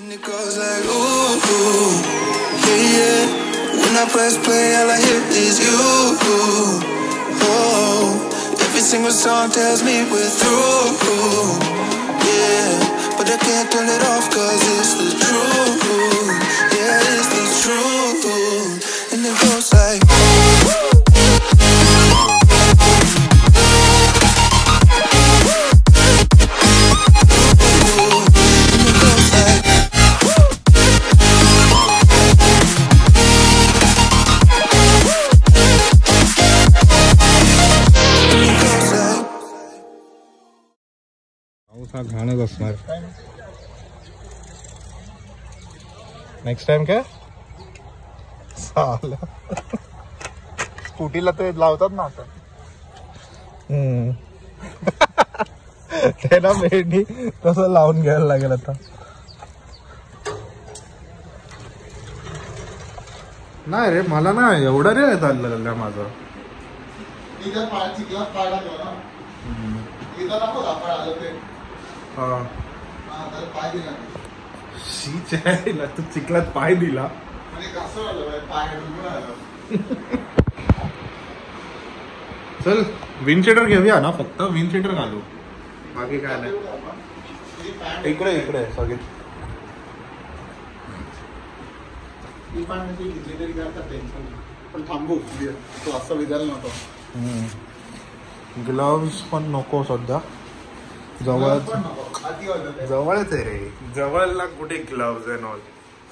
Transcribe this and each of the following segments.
And it goes like ooh, yeah, yeah. When I press play, all I hear is you. Oh, every single song tells me we're through. Yeah, but I can't turn it off 'cause it's the truth. Yeah, it's the truth. And it goes like हा घाणच असणार. Next time काय साला स्कूटीला ते लावतात ना आता. ते ना मेंढी तसं लावून घ्यायला लागेल आता. नाही रे मला ना एवढं रे चाललं माझं. तू चिखलात पाय दिला. चल विंडशीटर घेऊया ना, फक्त विंडशीटर घालू, बाकी काय नाही. इकडे इकडे सगळे पण थांबू तो असं विचारलं नव्हतं. ग्लव्स पण नको सध्या. जवळच जवळच आहे रे, जवळला कुठे ग्लव्स अँड ऑल.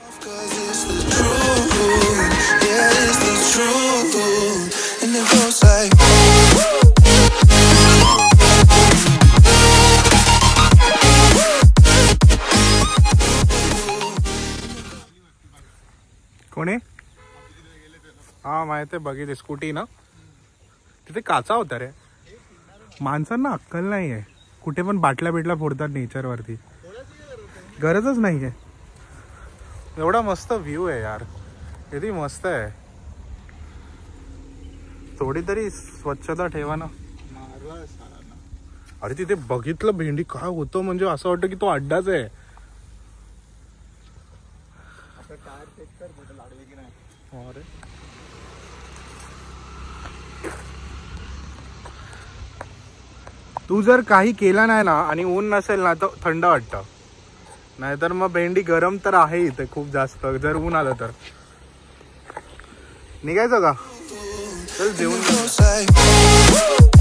कोणी हा माहिती आहे, बघितली स्कूटी ना, तिथे काचा होता रे. माणसांना अक्कल नाही आहे, कुठे पण बाटल्या बिटल्या फोडतात नेचरवरती, गरजच नाही आहे. एवढा मस्त व्ह्यू आहे यार, किती मस्त आहे. थोडी तरी स्वच्छता ठेवा ना. अरे तिथे बघितलं भेंडी काय होतं, म्हणजे असं वाटतं की तो अड्डाच आहे. अरे तू जर काही केला नाही ना आणि ऊन नसेल ना तर थंड वाटतं, नाहीतर मग भेंडी गरम तर आहे इथे खूप जास्त. जर ऊन आलं तर निघायचं का? चल जेवून